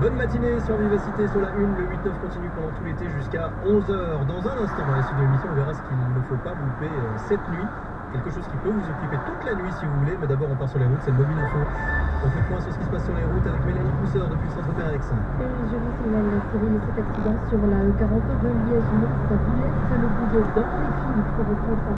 Bonne matinée sur Vivacité, sur la 1. Le 8-9 continue pendant tout l'été jusqu'à 11 h. Dans un instant, dans la suite de l'émission, on verra ce qu'il ne faut pas louper cette nuit. Quelque chose qui peut vous occuper toute la nuit si vous voulez. Mais d'abord, on part sur les routes, c'est le Mobile Info. On fait le point sur ce qui se passe sur les routes avec Mélanie Pousseur depuis le centre Alex. Et je vous signale, Cyril, cet accident sur la E42 Liège-Mons, ça vous laisse le bouillon dans les fils pour votre